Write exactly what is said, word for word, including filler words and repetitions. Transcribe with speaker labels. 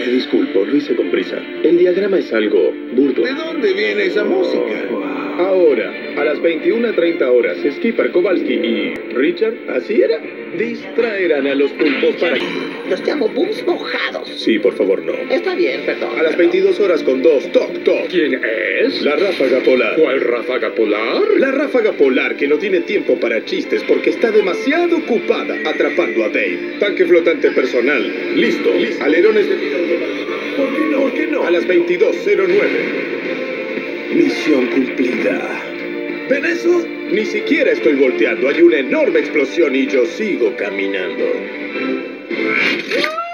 Speaker 1: Me disculpo, lo hice con prisa. El diagrama es algo burdo.
Speaker 2: ¿De dónde viene esa música?
Speaker 1: Ahora, a las veintiuna treinta horas, Skipper, Kowalski y Richard, ¿así era? Distraerán a los pulpos para...
Speaker 3: Los llamo booms mojados.
Speaker 1: Sí, por favor, no.
Speaker 3: Está bien, perdón.
Speaker 1: A las veintidós horas con dos, toc, toc.
Speaker 4: ¿Quién es?
Speaker 1: La ráfaga polar.
Speaker 4: ¿Cuál ráfaga polar?
Speaker 1: La ráfaga polar que no tiene tiempo para chistes porque está demasiado ocupada atrapando a Dave. Tanque flotante personal. Listo. Listo. Alerones de... ¿Por qué no? ¿Por qué no? A las veintidós cero nueve. Misión cumplida. ¿Ven eso? Ni siquiera estoy volteando. Hay una enorme explosión y yo sigo caminando.